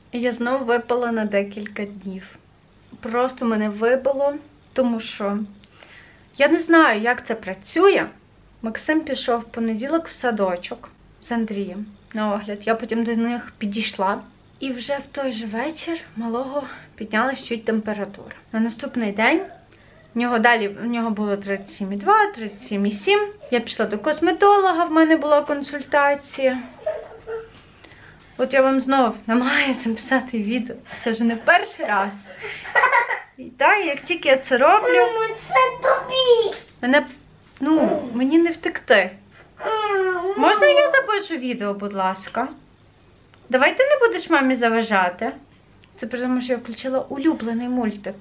Я знову випала на декілька днів. Просто мене вибило, тому що я не знаю, як це працює. Максим пішов в понеділок в садочок з Андрієм на огляд. Я потім до них підійшла. І вже в той же вечір малого піднялась чуть температура. На наступний день в нього було 37,2, 37,7. Я пішла до косметолога, в мене була консультація. От я вам знову намагаюся записати відео. Це вже не перший раз. І так, як тільки я це роблю... Мамо, це тобі! Мені не втекти. Можна я запишу відео, будь ласка? Давай ти не будеш мамі заважати. Це тому, що я включила улюблений мультик.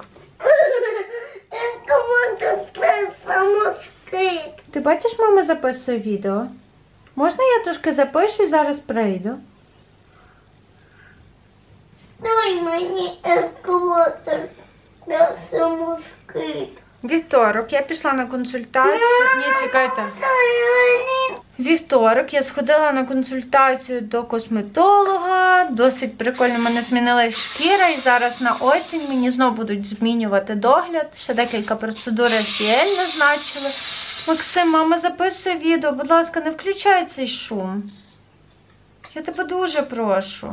Це самоскид. Ти бачиш, мама записує відео? Можна я трошки запишу і зараз прийду? Дай мені ескалатор для самоскид. Вівторок я пішла на консультацію. Ні, чекайте. Дай мені. Вівторок я сходила на консультацію до косметолога. Досить прикольно, в мене змінилась шкіра. І зараз на осінь мені знову будуть змінювати догляд. Ще декілька процедур SDL назначили. Максим, мама записує відео. Будь ласка, не включай цей шум. Я тебе дуже прошу.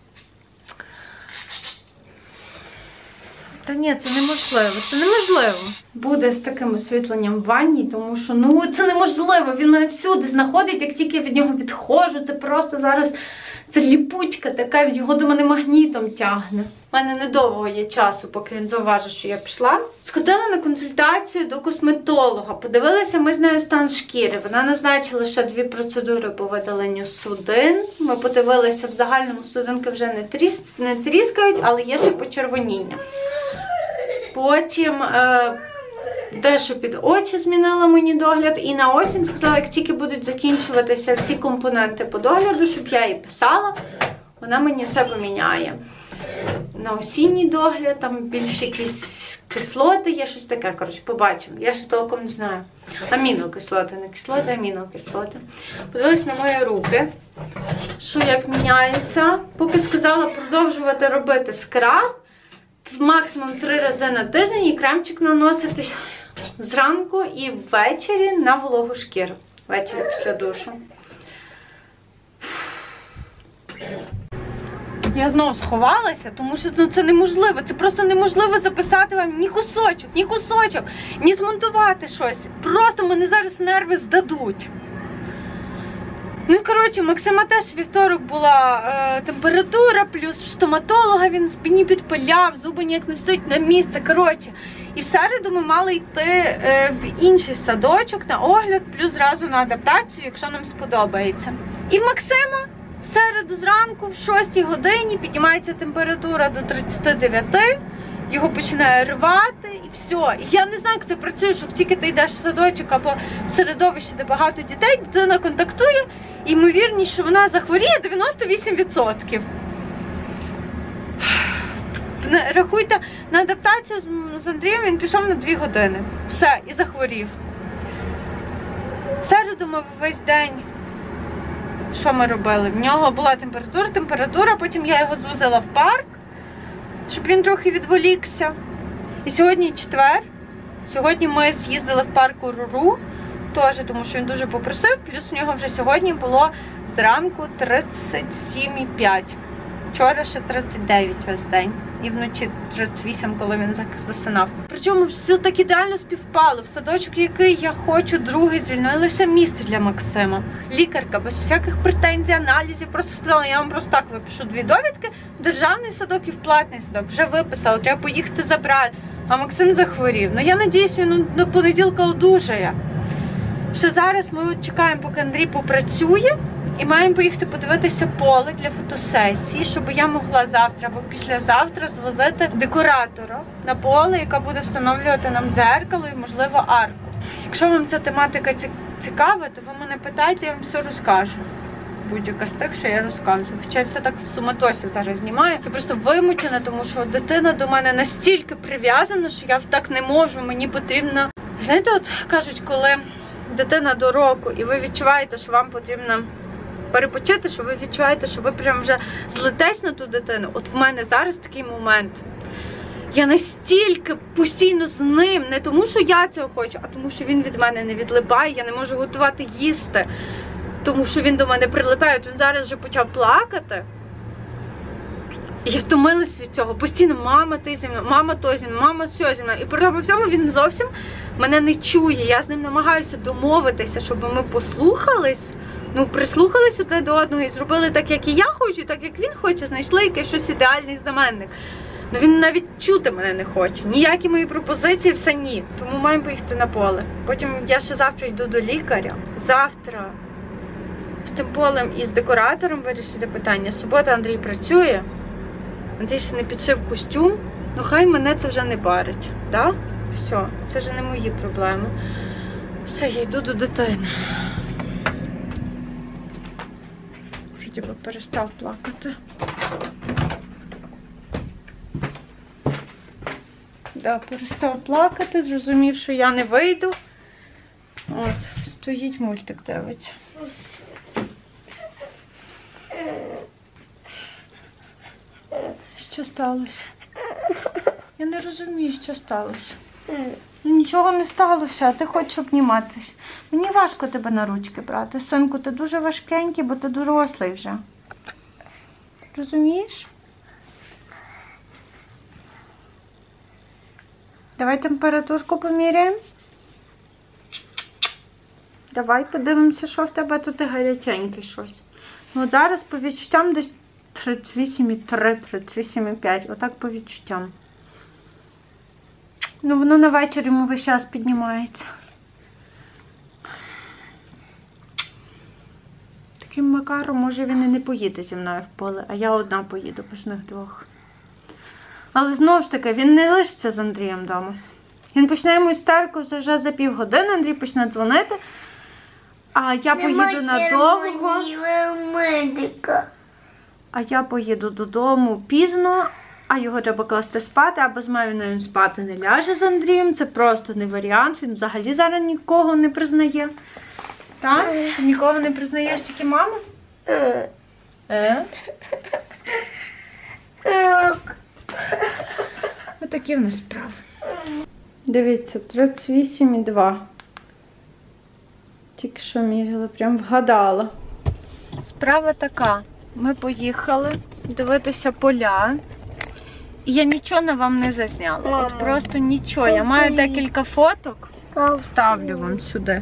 Та ні, це неможливо, це неможливо. Буде з таким освітленням в ванні, тому що, це неможливо. Він мене всюди знаходить, як тільки я від нього відходжу. Це просто зараз, це ліпучка така, його до мене магнітом тягне. У мене недовго є часу, поки він зауважив, що я пішла. Сходила на консультацію до косметолога. Подивилися ми з нею стан шкіри. Вона назначила ще 2 процедури по видаленню судин. Ми подивилися, в загальному судинки вже не тріскають, але є ще почервоніння. Потім дещо під очі змінила мені догляд. І на осінь сказала, як тільки будуть закінчуватися всі компоненти по догляду, щоб я їй писала, вона мені все поміняє. На осінній догляд, там більш якісь кислоти, є щось таке, коротше, побачимо. Я ще толком не знаю. Амінокислоти, не кислоти, амінокислоти. Подивилась на мої руки, що як міняється. Поки сказала продовжувати робити скраб, максимум 3 рази на тиждень, і кремчик наносити зранку і ввечері на вологу шкіру. Ввечері після душу. Я знову сховалася, тому що це неможливо. Це просто неможливо записати вам ні кусочок, ні змонтувати щось. Просто мене зараз нерви здадуть. Ну і, коротше, Максима теж вівторок була температура, плюс в стоматолога він спині підпиляв, зуби ніяк не встають на місце, коротше. І в середу ми мали йти в інший садочок на огляд, плюс зразу на адаптацію, якщо нам сподобається. І в Максима в середу зранку, в 6 годині, піднімається температура до 39, його починає рвати і все. І я не знаю, як це працює, що тільки ти йдеш в садочок або в середовище, де багато дітей, дитина контактує, і ймовірність, що вона захворіє, 98%. Рахуйте, на адаптацію з Андрієм він пішов на 2 години. Все, і захворів. В середу ми весь день, що ми робили? В нього була температура, потім я його звозила в парк, щоб він трохи відволікся. І сьогодні четвер. Сьогодні ми з'їздили в парку Руру, теж, тому що він дуже попросив, плюс у нього вже сьогодні було зранку 37,5. Вчора ще 39 весь день. І вночі 38, коли він засинав. Причому все так ідеально співпало. В садочок, який я хочу, другий, звільнилося місце для Максима. Лікарка без всяких претензій, аналізів, просто сказала, я вам просто так випишу 2 довідки, в державний садок і в платний садок. Вже виписала, треба поїхати забрати. А Максим захворів. Ну я надіюсь, він до понеділка одужає. Ще зараз ми чекаємо, поки Андрій попрацює. І маємо поїхати подивитися поле для фотосесії, щоб я могла завтра або післязавтра звозити декоратора на поле, яка буде встановлювати нам дзеркало і, можливо, арку. Якщо вам ця тематика цікава, то ви мене питайте, я вам все розкажу. Будь-яка з тих, що я розказую. Хоча я все так в суматосі зараз знімаю. Я просто вимучена, тому що дитина до мене настільки прив'язана, що я так не можу, мені потрібно... Знаєте, от кажуть, коли дитина до року, і ви відчуваєте, що вам потрібно перепочити, що ви відчуваєте, що ви прям вже злетесь на ту дитину. От в мене зараз такий момент. Я настільки постійно з ним, не тому, що я цього хочу, а тому, що він від мене не відлипає, я не можу готувати їсти, тому що він до мене прилипає. От він зараз вже почав плакати. І я втомилась від цього. Постійно мама ти зі мною, мама то зі мною, мама все зі мною. І при тому всьому він зовсім мене не чує. Я з ним намагаюся домовитися, щоб ми послухались, прислухались одне до одного і зробили так, як і я хочу, так як він хоче, знайшли якийсь щось ідеальний знаменник. Він навіть чути мене не хоче. Ніякі мої пропозиції, все ні. Тому маємо поїхати на поле. Потім я ще завтра йду до лікаря. Завтра з тим полем і з декоратором вирішити питання. Субота Андрій працює. Андрій ще не підшив костюм. Хай мене це вже не парить. Да? Все, це вже не мої проблеми. Все, я йду до дитини. Вроді би перестав плакати. Да, перестав плакати, зрозумів, що я не вийду. От, стоїть мультик, дивиться. Що сталося? Я не розумію, що сталося. Нічого не сталося, а ти хочеш обніматись. Мені важко тебе на ручки брати. Синку, ти дуже важкенький, бо ти дорослий вже. Розумієш? Давай температурку поміряємо. Давай подивимося, що в тебе тут гаряченьке щось. От зараз по відчуттям десь 38,3, 38,5. Отак по відчуттям. Воно на вечір йому весь час піднімається. Таким макаром, може, він і не поїде зі мною в поле, а я одна поїду без них двох. Але знову ж таки, він не лишиться з Андрієм вдома. Він почне йому істерику вже за півгодини, Андрій почне дзвонити, а я поїду надовго. А я поїду додому пізно, а його треба класти спати, а без мене він спати не ляже з Андрієм. Це просто не варіант, він взагалі зараз нікого не признає. Так? Ти нікого не признаєш, тільки маму? Отакі в нас справи. Дивіться, 38,2. Тільки що міряла, прям вгадала. Справа така. Ми поїхали дивитися поля. І я нічого на вам не зазняла. От просто нічого. Я маю декілька фоток. Вставлю вам сюди.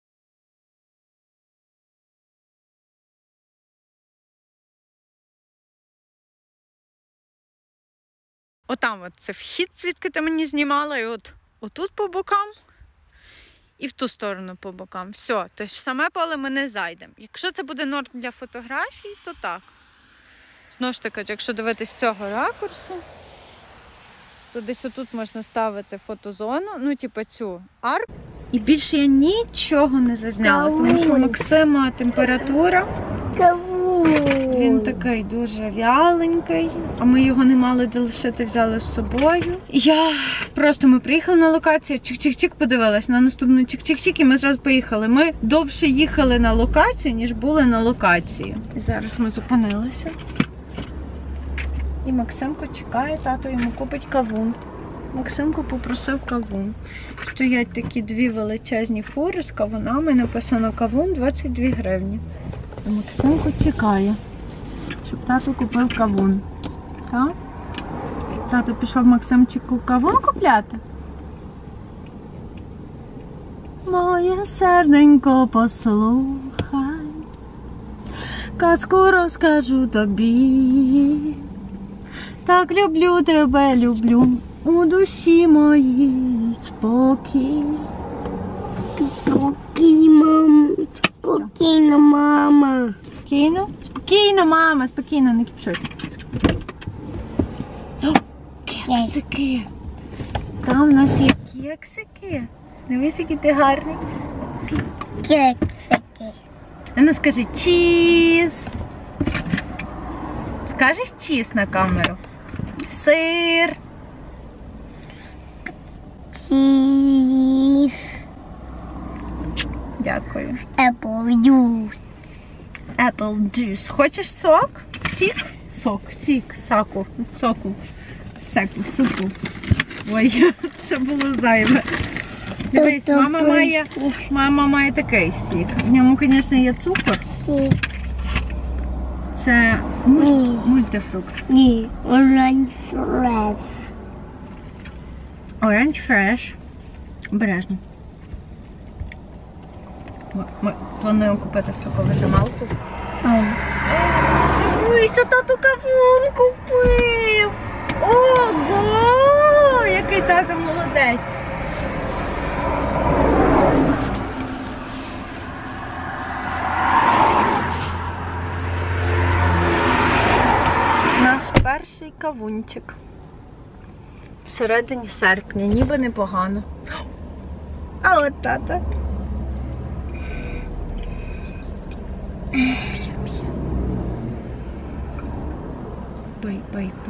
Отам от це вхід, звідки ти мені знімала, і отут по бокам, і в ту сторону по бокам. Все, тобто в саме поле ми не зайдемо. Якщо це буде норм для фотографій, то так. Знову ж таки, якщо дивитися з цього ракурсу, то десь отут можна ставити фотозону, типу цю арку. І більше я нічого не зазняла, тому що Максима температура. Він такий дуже вяленький, а ми його не мали де лишити, взяли з собою. Ми приїхали на локацію, чик-чик-чик подивилась, на наступний чик-чик-чик, і ми зразу поїхали. Ми довше їхали на локацію, ніж були на локації. І зараз ми зупинилися. І Максимко чекає, тато йому купить кавун. Максимко попросив кавун. Стоять такі дві величезні фури з кавунами, написано кавун 22 гривні. І Максимко чекає, щоб тато купив кавун. Так? Тато пішов Максимчику кавун купляти. Моє серденько, послухай, казку розкажу тобі. Так люблю тебе, люблю, у душі моїй спокій. Спокій, мам. Спокійно, мама. Спокійно? Спокійно, мама, спокійно, не кипшуй. Кексики. Там у нас є кексики. Дивись, який ти гарний. Кексики. Ну скажи чіз. Скажеш чіз на камеру? Сир. Чіз. Дякую. Apple juice. Apple juice. Хочеш сок? Сік? Сок, сік, соку. Суку. Ой, це було зайве. Дивись, мама має такий сік. В ньому, звісно, є цукор. Це мультифрукт. Ні, orange fresh. Orange Fresh. Обережно. Ми плануємо купити соковижималку. Дивися, тату кавун купив! Ого! Який тато молодець! Наш перший кавунчик. Всередині серпня, ніби непогано. А от тата. Пий.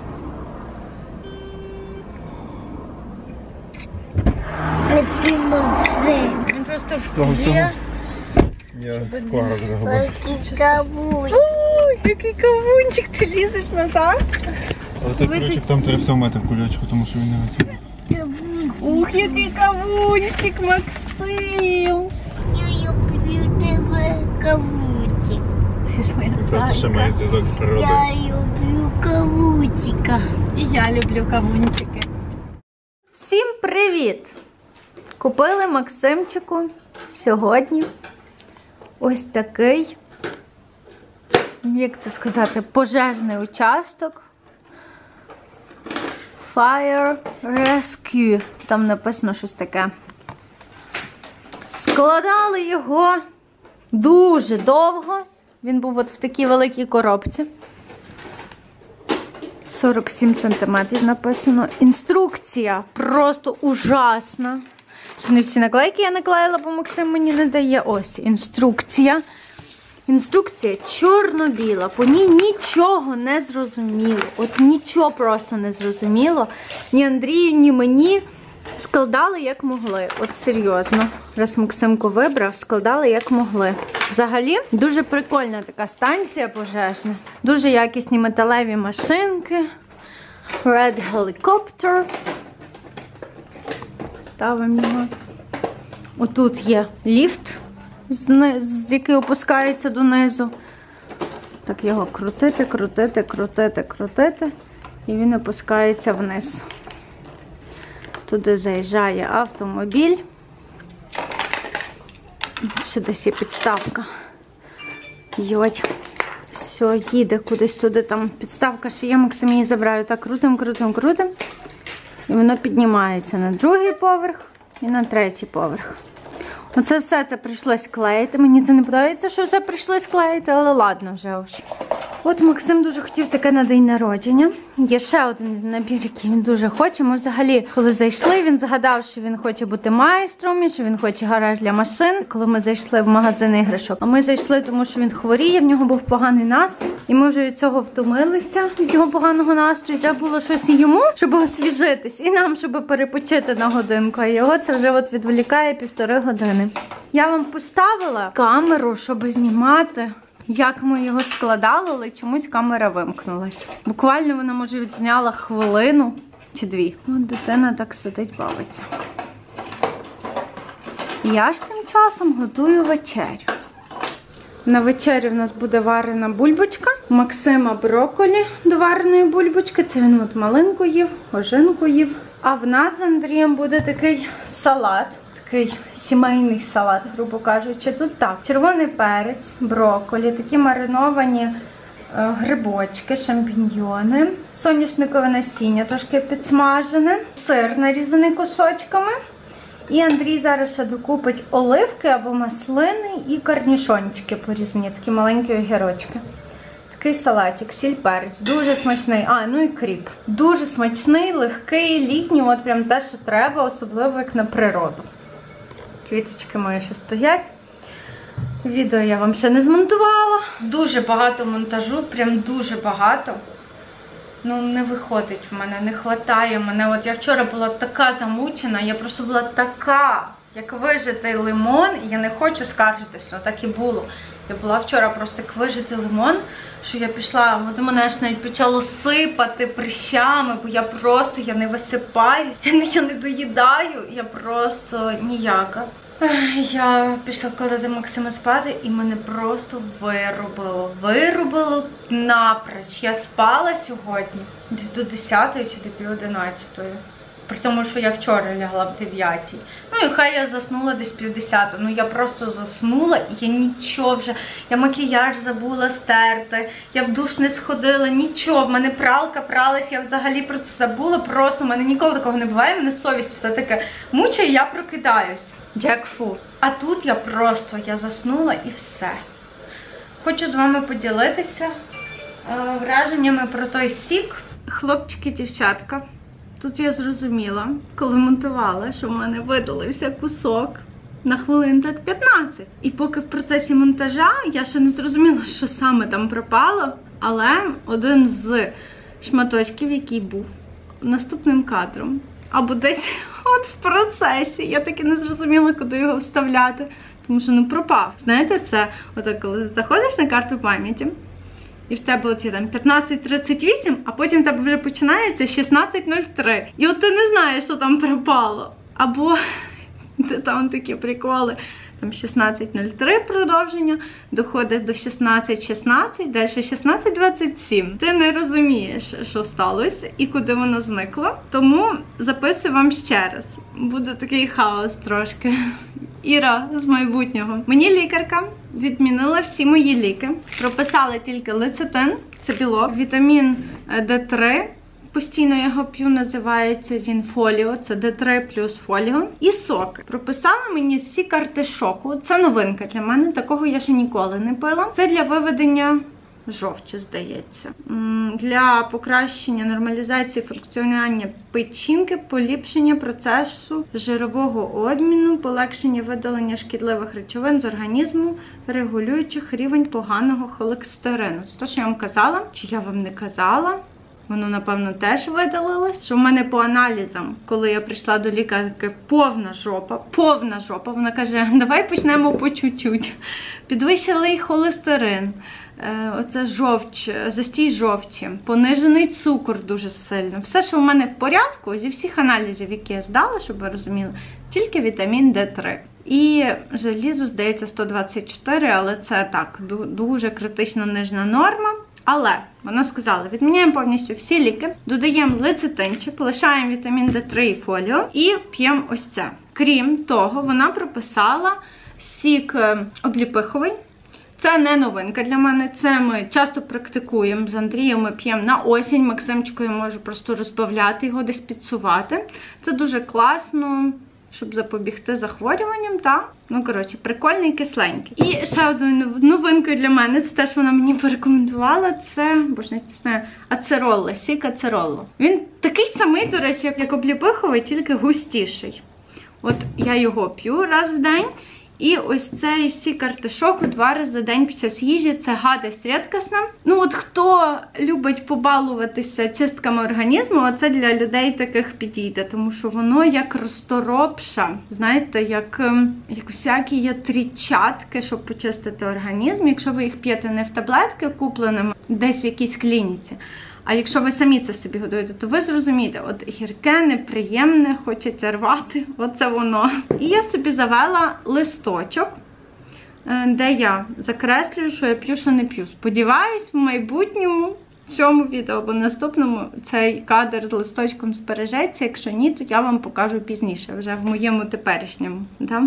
Він просто вп'є. Я корок загубив. Який кавунчик. Ой, який кавунчик, ти лізеш назад. Але так, коротше, там треба все мати в кульочку, тому що він не готовий. Ух, який кавунчик, Максим. Я люблю тебе, кавунчик. Ти ж моя Просто ще має зв'язок з природою. Я люблю кавунчика. І я люблю кавунчики. Всім привіт! Купили Максимчику сьогодні ось такий, як це сказати, пожежний участок. Fire Rescue. Там написано щось таке. Складали його дуже довго. Він був от в такій великій коробці. 47 см написано. Інструкція просто ужасна. Ще не всі наклейки я наклеїла, бо Максим мені не дає. Ось інструкція. Інструкція чорно-біла. По ній нічого не зрозуміло. От нічого просто не зрозуміло. Ні Андрію, ні мені. Складали як могли. От серйозно. Раз Максимко вибрав, складали як могли. Взагалі, дуже прикольна така станція пожежна. Дуже якісні металеві машинки. Red Helicopter. Ставимо його. Отут є ліфт, який опускається донизу. Так його крутити. І він опускається вниз. Туди заїжджає автомобіль. Ще десь є підставка. Йой. Все, їде кудись туди. Там підставка ще є, Максим її забираю. Так, крутим. І воно піднімається на другий поверх і на третій поверх. Оце все це прийшлось клеїти. Мені це не подобається, що все прийшлось клеїти, але ладно вже уж. От Максим дуже хотів таке на день народження. Є ще один набір, який він дуже хоче. Ми взагалі, коли зайшли, він згадав, що він хоче бути майстром, і що він хоче гараж для машин. Коли ми зайшли в магазин іграшок. А ми зайшли, тому що він хворіє, в нього був поганий настрій. І ми вже від цього втомилися, від його поганого настрою. Треба було щось і йому, щоб освіжитись, і нам, щоб перепочити на годинку. А його це вже от відволікає 1,5 години. Я вам поставила камеру, щоб знімати, як ми його складали, але чомусь камера вимкнулась. Буквально вона, може, відзняла хвилину чи 2. От дитина так сидить, бавиться. Я ж тим часом готую вечерю. На вечерю в нас буде варена бульбочка. Максима брокколі до вареної бульбочки. Це він от малинку їв, ожинку їв. А в нас з Андрієм буде такий салат. Такий сімейний салат, грубо кажучи. Тут так, червоний перець, брокколі, такі мариновані грибочки, шампіньйони, соняшникове насіння трошки підсмажене, сир нарізаний кусочками. І Андрій зараз ще докупить оливки або маслини і корнішончики порізні, такі маленькі огірочки. Такий салатик, сіль, перець, дуже смачний. А, ну і кріп. Дуже смачний, легкий, літній, от прям те, що треба, особливо як на природу. Квіточки мої ще стоять. Відео я вам ще не змонтувала. Дуже багато монтажу, прям дуже багато. Ну, не виходить в мене, не вистачає мене. От я вчора була така замучена, я просто була така, як вижитий лимон, і я не хочу скаржитися, так і було. Я була вчора просто як вижити лимон, що я пішла, от у мене аж навіть почало сипати прищами, бо я не висипаю, я не доїдаю, я просто ніяка. Я пішла вкладати Максима спати і мене просто вирубило напроч. Я спала сьогодні десь до 10 чи до пів 11. При тому, що я вчора лягла в 9. Ну і хай я заснула десь пів 10. Ну я просто заснула і я нічого вже, я макіяж забула стерти, я в душ не сходила, нічого. В мене пралка пралась, я взагалі про це забула. Просто в мене ніколи такого не буває, в мене совість все-таки мучає, я прокидаюсь. Джекфу. А тут я заснула і все. Хочу з вами поділитися враженнями про той сік. Хлопчики, дівчатка, тут я зрозуміла, коли монтувала, що в мене видалився кусок на хвилин так 15. І поки в процесі монтажа я ще не зрозуміла, що саме там пропало, але один з шматочків, який був наступним кадром, або десь от в процесі, я таки не зрозуміла, куди його вставляти, тому що пропав. Знаєте, це отак, коли заходиш на карту пам'яті, і в тебе оці там 15:38, а потім в тебе вже починається 16:03. І от ти не знаєш, що там пропало. Або там такі приколи. Там 16:03 продовження, доходить до 16:16, далі 16:27. Ти не розумієш, що сталося і куди воно зникло. Тому записую вам ще раз. Буде такий хаос трошки. Іра з майбутнього. Мені лікарка відмінила всі мої ліки. Прописали тільки лецитин, це білок, вітамін D3. Постійно я його п'ю, називається він фоліо, це D3 плюс фоліо. І соки. Прописали мені сік артишоку. Це новинка для мене, такого я ще ніколи не пила. Це для виведення жовчі, здається. Для покращення нормалізації функціонування печінки, поліпшення процесу жирового обміну, полегшення видалення шкідливих речовин з організму, регулюючих рівень поганого холестерину. Це те, що я вам казала, чи я вам не казала. Воно, напевно, теж видалилось. Що в мене по аналізам, коли я прийшла до лікарки, повна жопа. Вона каже, давай почнемо по чуть-чуть. Підвищили холестерин, оце жовч, застій жовчі, понижений цукор дуже сильно. Все, що в мене в порядку, зі всіх аналізів, які я здала, щоб ви розуміли, тільки вітамін D3. І желізо, здається, 124, але це так, дуже критично нижня норма. Але вона сказала, відміняємо повністю всі ліки, додаємо лецитинчик, лишаємо вітамін D3 і фоліо і п'ємо ось це. Крім того, вона прописала сік обліпиховий. Це не новинка для мене, це ми часто практикуємо з Андрієм, ми п'ємо на осінь, Максимчику я можу просто розбавляти його, десь підсувати. Це дуже класно, щоб запобігти захворюванням, так? Ну, коротше, прикольний, кисленький. І ще одною новинкою для мене, це те, що вона мені порекомендувала, це, боже, не знаю, ацеролла, сік ацеролла. Він такий самий, до речі, як обліпиховий, тільки густіший. От я його п'ю раз в день. І ось цей сік артишоку 2 рази за день під час їжі, це гадость рідкісна. Ну от хто любить побалуватися чистками організму, оце для людей таких підійде, тому що воно як розторопша, знаєте, як всякі є трічатки, щоб почистити організм. Якщо ви їх п'єте не в таблетки купленими, десь в якійсь клініці, а якщо ви самі це собі готуєте, то ви зрозумієте, от гірке, неприємне, хочеться рвати, оце воно. І я собі завела листочок, де я закреслюю, що я п'ю, що не п'ю. Сподіваюсь, в майбутньому, в цьому відео або наступному, цей кадр з листочком збережеться. Якщо ні, то я вам покажу пізніше, вже в моєму теперішньому. Да?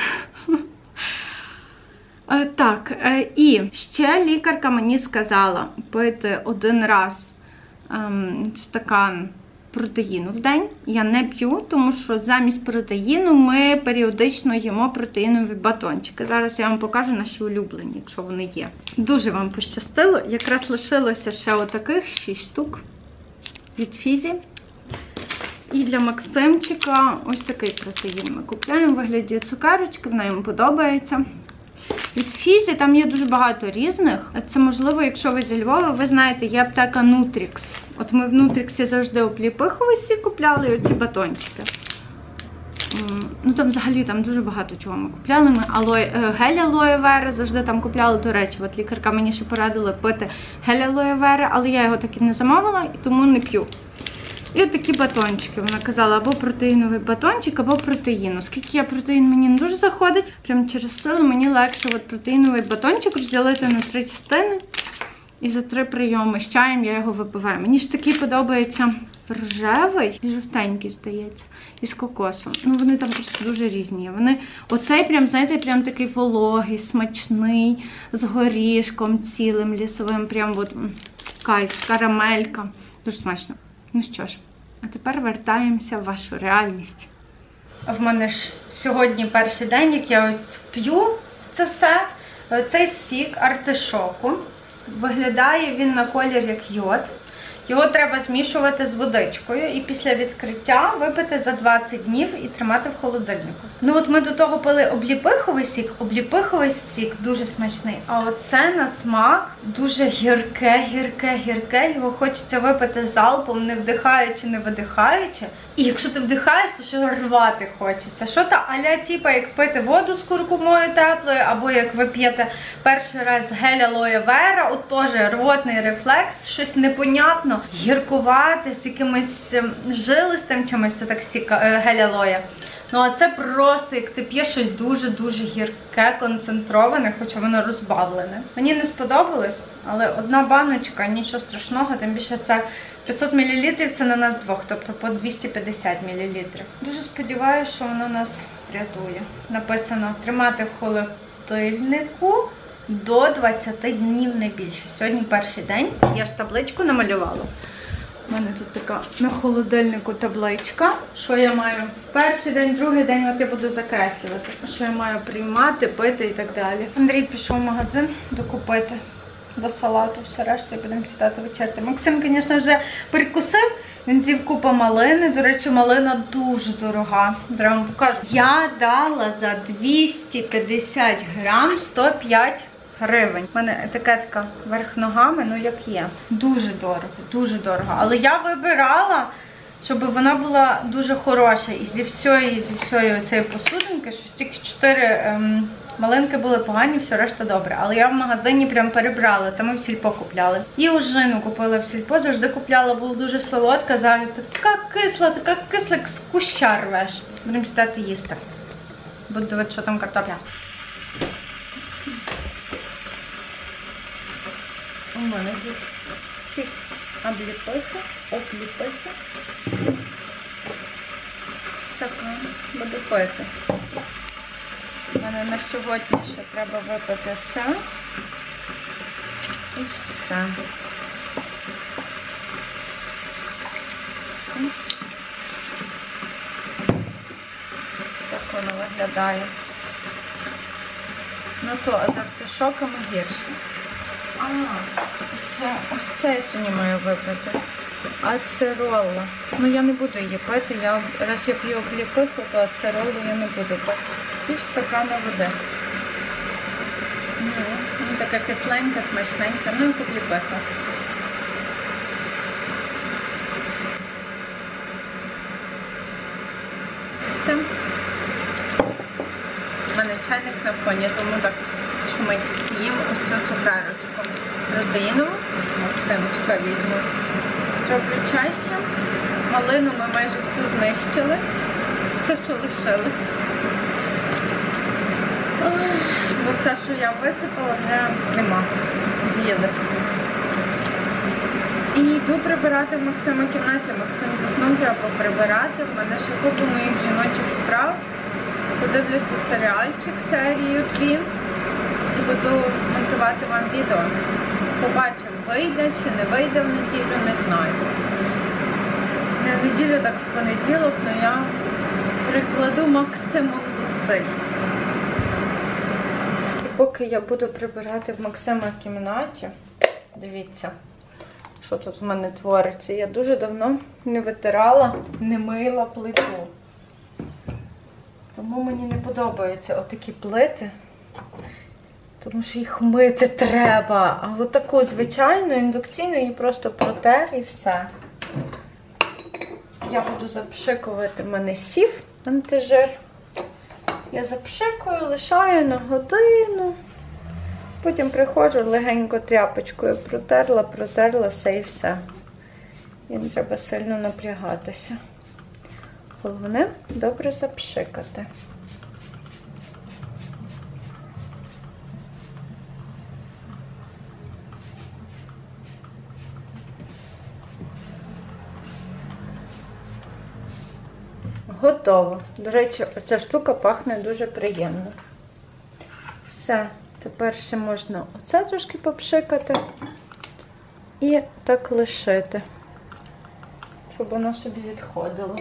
Так, і ще лікарка мені сказала пити 1 раз стакан протеїну в день. Я не п'ю, тому що замість протеїну ми періодично їмо протеїнові батончики. Зараз я вам покажу наші улюблені, якщо вони є. Дуже вам пощастило. Якраз лишилося ще отаких 6 штук від Фізі. І для Максимчика ось такий протеїн ми купляємо в вигляді цукерочки, вона йому подобається. Від Фізі там є дуже багато різних. Це можливо, якщо ви зі Львова, ви знаєте, є аптека Нутрікс. От ми в Нутріксі завжди обліпиховий сік купляли і оці батончики. Ну там взагалі там дуже багато чого ми купляли. Ми гель алоє вери завжди там купляли. До речі, от лікарка мені ще порадила пити гель алоє вери, але я його так і не замовила і тому не п'ю. І от такі батончики. Вона казала, або протеїновий батончик, або протеїн. Оскільки протеїн мені не дуже заходить, прямо через силу мені легше от протеїновий батончик розділити на 3 частини. І за 3 прийоми з чаєм я його випиваю. Мені ж такий подобається рожевий і жовтенький, здається, із кокосом. Ну, вони там просто дуже різні. Вони, оцей прям, знаєте, прям такий вологий, смачний, з горішком цілим, лісовим, прям от кайф, карамелька. Дуже смачно. Ну що ж, а тепер вертаємося в вашу реальність. В мене ж сьогодні перший день, як я п'ю це все. Цей сік артишоку. Виглядає він на колір як йод. Його треба змішувати з водичкою і після відкриття випити за 20 днів і тримати в холодильнику. Ну от ми до того пили обліпиховий сік. Обліпиховий сік дуже смачний, а оце на смак дуже гірке. Його хочеться випити залпом, не вдихаючи, не видихаючи. І якщо ти вдихаєш, то ще рвати хочеться. Що то а-ля типа як пити воду з куркумою теплою, або як ви п'єте перший раз гель алоє вера, от теж рвотний рефлекс, щось непонятно, гіркувати, з якимось жилистим чимось, це так гель алоє. Ну а це просто, як ти п'єш щось дуже-дуже гірке, концентроване, хоча воно розбавлене. Мені не сподобалось, але одна баночка, нічого страшного, тим більше це 500 мл, це на нас двох, тобто по 250 мл. Дуже сподіваюся, що воно нас врятує. Написано тримати в холодильнику до 20 днів, не більше. Сьогодні перший день, я ж табличку намалювала. У мене тут така на холодильнику табличка, що я маю перший день, другий день, от я буду закреслювати, що я маю приймати, пити і так далі. Андрій пішов в магазин докупити до салату, все решту, і будемо сідати вечеряти. Максим, звісно, вже перекусив, він з'їв купу малини, до речі, малина дуже дорога. Я вам покажу. Я дала за 250 грам 105 гривень. У мене етикетка вверх ногами, ну як є. Дуже дорого. Але я вибирала, щоб вона була дуже хороша. І зі всієї оцієї посудинки, щось тільки 4 малинки були погані, все решта добре. Але я в магазині прям перебрала, це ми в сільпо купляли. І ожину купила в сільпо, завжди купляла, була дуже солодка, зараз така кисла, як з куща рвеш. Будемо сідати їсти. Буду дивитися, що там картопля. У мене тут сік обліпихи. Стакан буду пити. У мене на сьогодні ще треба випити це. І все. Так воно виглядає. Ну то з артишоками гірше. Ще ось це я сьогодні маю випити. Ацеролла. Ну я не буду її пити. Раз я п'ю обліпиху, то ацероллу я не буду пити. Пів стакана води. Вона така кисленька, смачненька. Ну і обліпиха. Все. У мене чайник на фоні, тому так шумить. Їм ось цю цукерочку. Протеїнову. Максимочка візьму. Що включайся. Малину ми майже всю знищили. Все, що лишилось. Бо все, що я висипала, вже нема. З'їли. І йду прибирати в Максима кімнаті. Максим заснув, треба прибирати. В мене ще купа моїх жіночих справ. Подивлюся серіальчик серію 2. І буду монтувати вам відео. Побачимо, вийде чи не вийде в неділю, не знаю. Не в неділю, так в понеділок, але я прикладу максимум зусиль. І поки я буду прибирати в Максима кімнаті, дивіться, що тут в мене твориться. Я дуже давно не витирала, не мила плиту. Тому мені не подобаються отакі плити. Тому що їх мити треба. А от таку звичайну, індукційну, її просто протер і все. Я буду запшикувати, в мене сів. антижир. Я запшикую, лишаю на годину. Потім приходжу, легенько тряпочкою протерла все і все. І не треба сильно напрягатися. Головне добре запшикати. Готово. До речі, оця штука пахне дуже приємно. Все. Тепер ще можна оце трошки попшикати і так лишити, щоб воно собі відходило.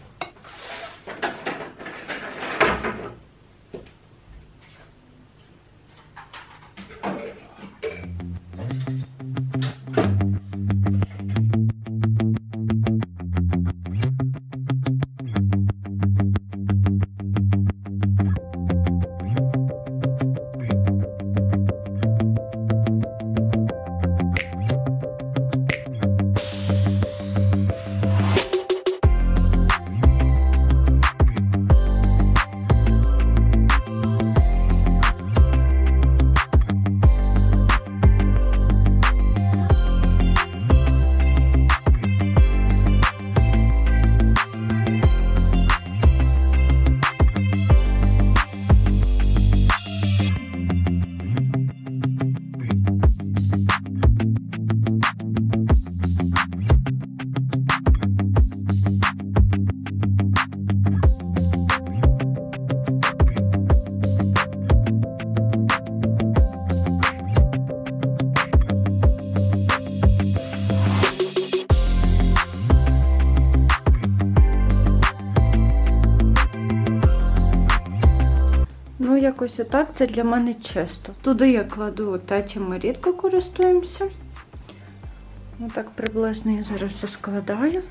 Якось отак, це для мене чисто. Туди я кладу те, чим ми рідко користуємося. Отак приблизно я зараз все складаю.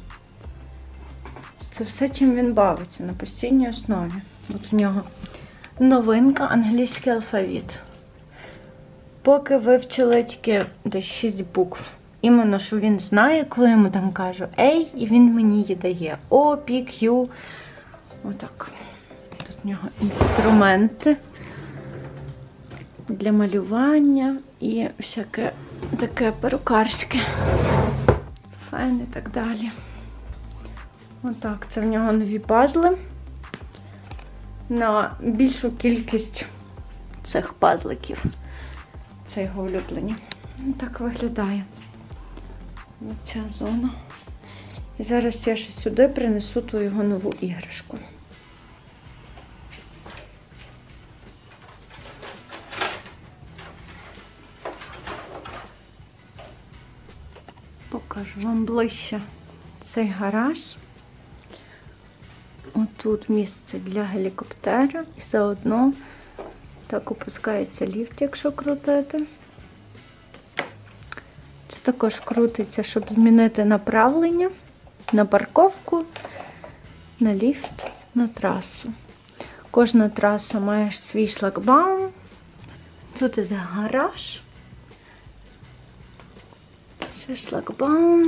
Це все, чим він бавиться на постійній основі. От в нього новинка, англійський алфавіт. Поки вивчили тільки десь 6 букв. Іменно, що він знає, коли йому там кажу «Ей», і він мені її дає. О, P, Q. Отак. Тут в нього інструменти для малювання і всяке таке перукарське. Фен і так далі. Отак, це в нього нові пазли. На більшу кількість цих пазликів. Це його улюблені. Так виглядає ця зона. І зараз я ще сюди принесу ту його нову іграшку. Покажу вам ближче цей гараж. Отут місце для гелікоптера. І заодно так опускається ліфт, якщо крутити. Це також крутиться, щоб змінити направлення на парковку, на ліфт, на трасу. Кожна траса має свій шлагбаум. Тут іде гараж. Ще шлагбаум.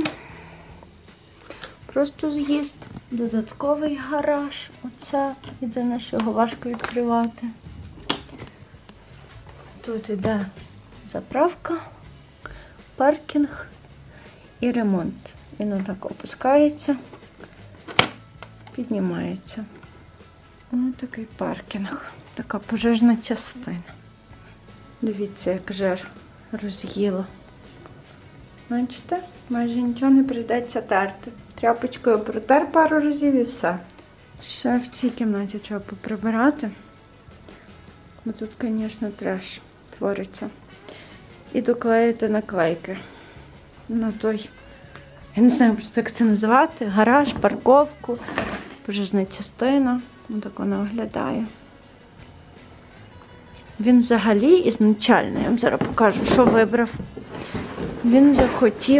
Просто з'їзд. Додатковий гараж. Оце єдине, що його важко відкривати. Тут іде заправка, паркінг і ремонт. Він отак опускається, піднімається. Ось такий паркінг. Така пожежна частина. Дивіться, як жир роз'їло. Бачите? Майже нічого не прийдеться терти. Тряпочкою протер пару разів і все. Ще в цій кімнаті треба поприбирати. Бо тут, звісно, треш твориться. І доклеїти наклейки на той, я не знаю, як це називати, гараж, парковку, пожежна частина. Ось так вона виглядає. Він взагалі ізначально, я вам зараз покажу, що вибрав. Він захотів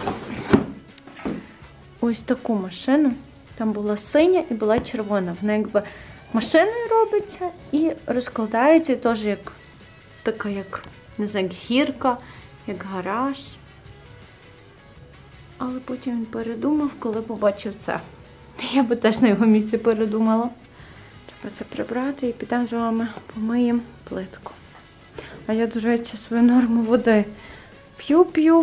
ось таку машину. Там була синя і була червона. Вона якби машиною робиться і розкладається, і теж як така, як, не знаю, як гірка, як гараж. Але потім він передумав, коли побачив це. Я би теж на його місці передумала. Треба це прибрати і підемо з вами помиємо плитку. А я, до речі, свою норму води п'ю.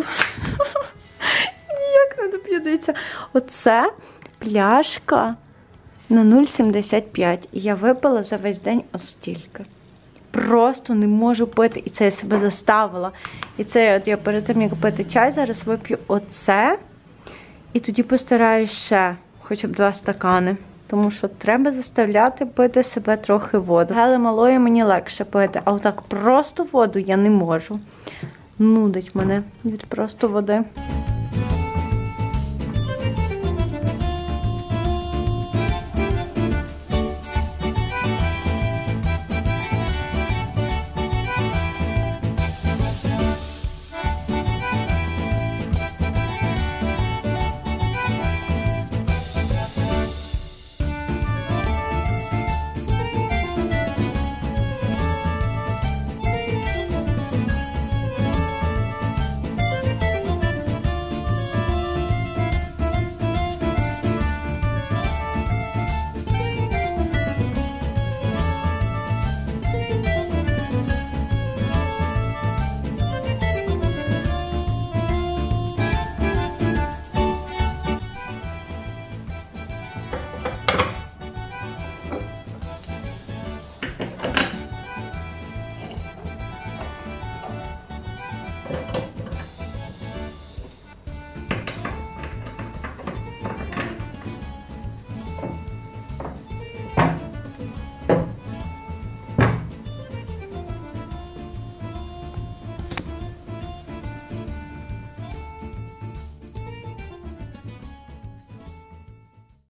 Ніяк не доп'ю, дивіться. Оце пляшка на 0,75. І я випила за весь день ось стільки. Просто не можу пити. І це я себе заставила. І це от я перед тим, як пити чай, зараз вип'ю оце. І тоді постараюсь ще хоча б 2 стакани. Тому що треба заставляти пити себе трохи воду. Гели малої мені легше пити. А отак просто воду я не можу. Нудить мене від просто води.